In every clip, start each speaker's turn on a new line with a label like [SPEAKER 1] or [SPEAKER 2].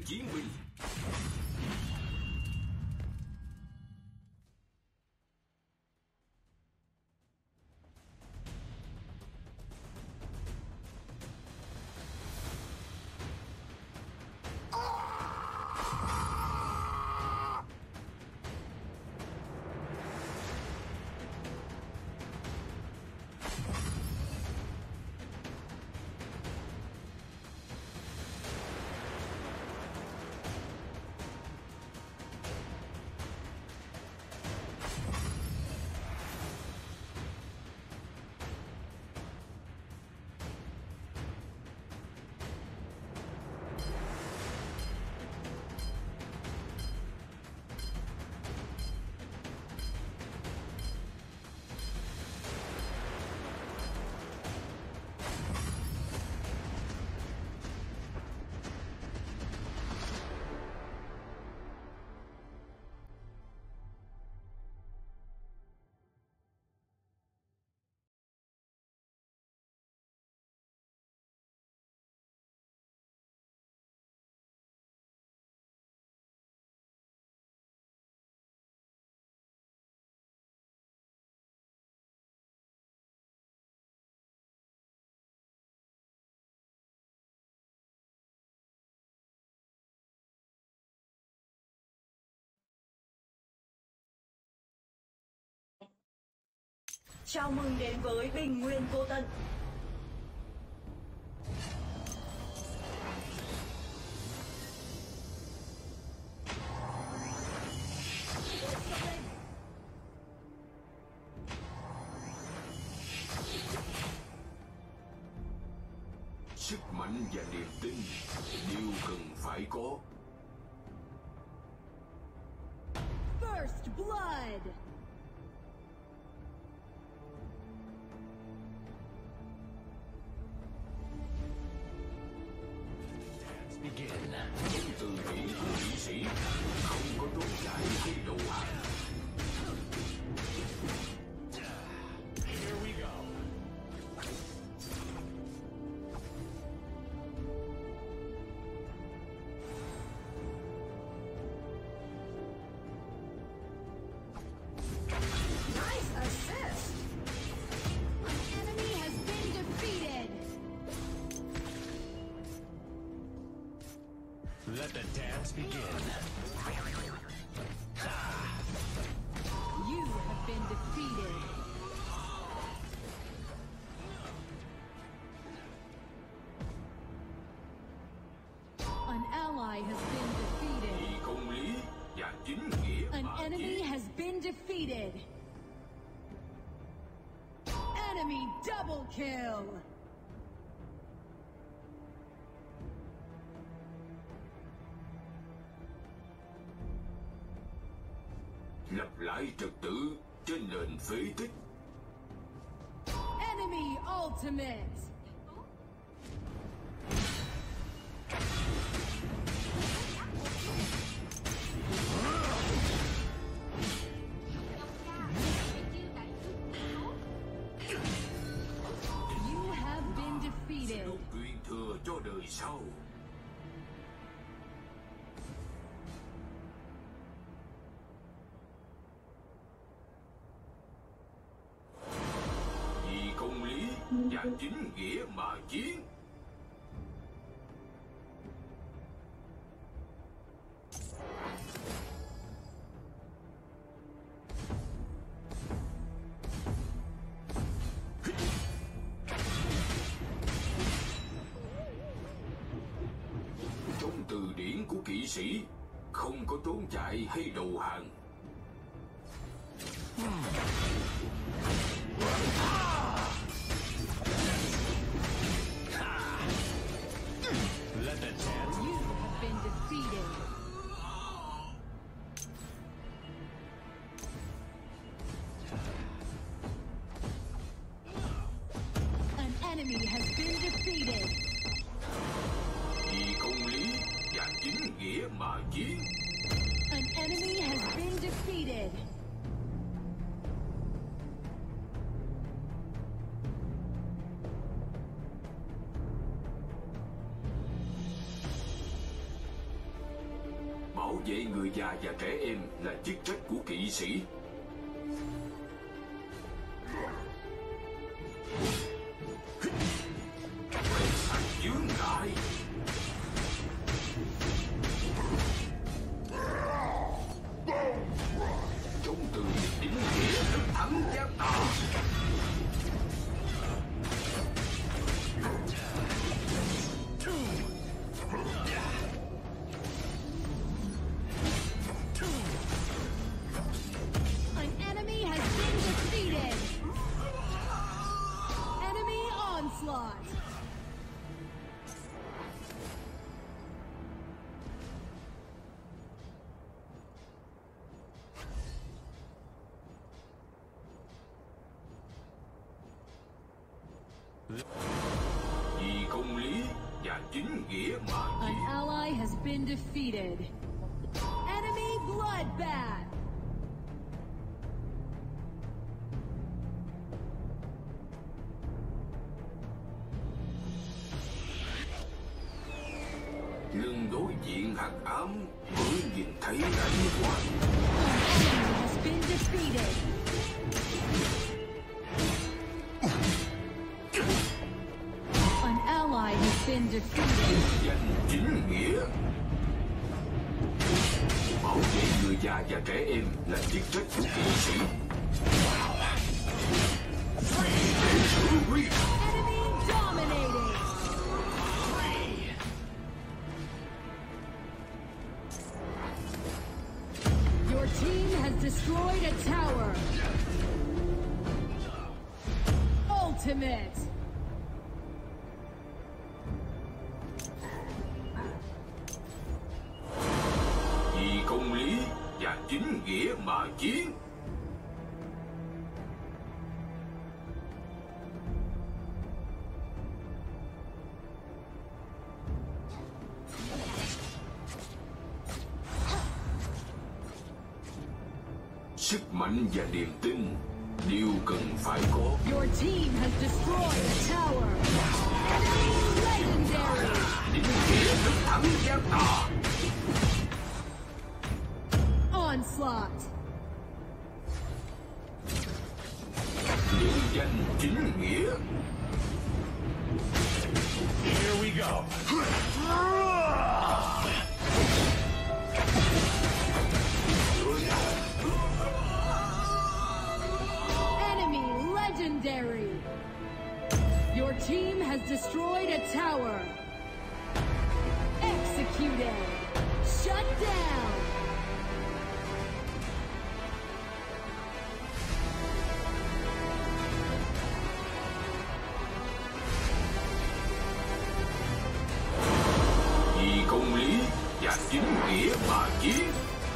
[SPEAKER 1] chiến binh.
[SPEAKER 2] Chào mừng đến với Bình Nguyên Vô Tận.
[SPEAKER 1] Sức mạnh và niềm tin đều cần phải có.
[SPEAKER 3] First blood.
[SPEAKER 1] Begin. Từ vị của kỵ sĩ không có trốn chạy hay đầu hàng. Here we go.
[SPEAKER 3] Nice assist. An enemy has been defeated.
[SPEAKER 1] Let the dance begin.
[SPEAKER 3] You have been defeated. An ally has been defeated.
[SPEAKER 1] Vì công lý và chính nghĩa
[SPEAKER 3] An
[SPEAKER 1] mà
[SPEAKER 3] enemy
[SPEAKER 1] chiến.
[SPEAKER 3] has been defeated. Enemy double kill.
[SPEAKER 1] Lập lại trật tự trên nền phế tích.
[SPEAKER 3] Enemy ultimate. You have been defeated.
[SPEAKER 1] Được truyền thừa cho đời sau. Vì công lý và chính nghĩa mà chiến. Trong từ điển của kỵ sĩ không có trốn chạy hay đầu hàng. Let the dance.
[SPEAKER 3] You have been defeated. An enemy has been defeated.
[SPEAKER 1] Vì công lý và chính nghĩa mà chiến.
[SPEAKER 3] An enemy has been defeated.
[SPEAKER 1] vệ người già và trẻ em là chức trách của kỵ sĩ. Chướng ngại. Chống từ đỉnh nghĩa thức thắng giác tà.
[SPEAKER 3] An enemy has been defeated. Enemy onslaught.
[SPEAKER 1] Vì công lý và chính nghĩa mà
[SPEAKER 3] An
[SPEAKER 1] chiến.
[SPEAKER 3] ally has been defeated. Enemy bloodbath.
[SPEAKER 1] Lưng đối diện hắc ám mới nhìn thấy ánh quang.
[SPEAKER 3] Enemy has been defeated. An ally has been defeated.
[SPEAKER 1] Danh chính nghĩa. Bảo vệ người già và trẻ em là chức trách của kỵ sĩ.
[SPEAKER 3] Enemy dominating. Your team has destroyed a tower. Ultimate.
[SPEAKER 1] Vì công lý và chính nghĩa mà chiến. Sức mạnh và niềm tin đều cần phải có.
[SPEAKER 3] Your team has destroyed a tower. Enemy legendary.
[SPEAKER 1] Đỉnh nghĩa thức thắng giác tà.
[SPEAKER 3] Onslaught.
[SPEAKER 1] Nhân danh chính nghĩa.
[SPEAKER 4] Here we go.
[SPEAKER 3] Enemy legendary. Your team has destroyed a tower. Executed. Shut down.
[SPEAKER 1] Vì công lý và chính nghĩa mà chiến.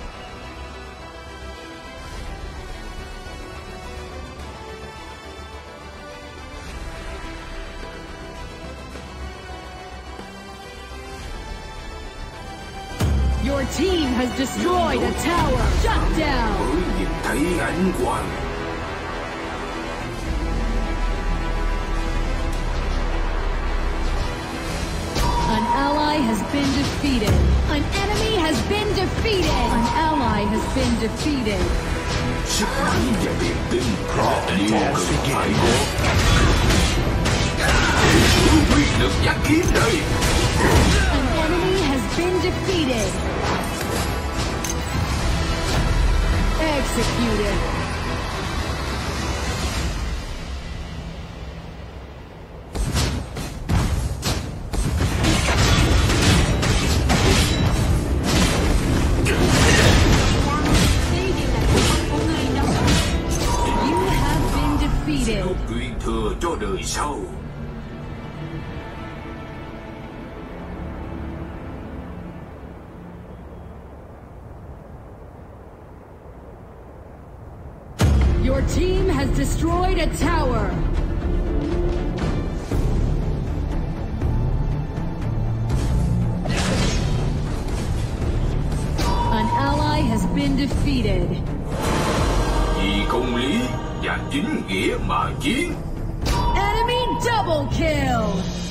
[SPEAKER 3] Your team has destroyed a tower. Shut down.
[SPEAKER 1] Mới nhìn thấy ánh quang.
[SPEAKER 3] An ally has been defeated. An enemy has been defeated. An ally has been defeated.
[SPEAKER 1] Sức mạnh và niềm tin đều cần phải có. Uy lực giác kiếm đây.
[SPEAKER 3] An enemy has been defeated. Executed. You have been defeated.
[SPEAKER 1] Một truyền thừa cho đời sau.
[SPEAKER 3] Your team has destroyed a tower. An ally has been defeated.
[SPEAKER 1] Vì công lý và chính nghĩa mà chiến.
[SPEAKER 3] Enemy double kill.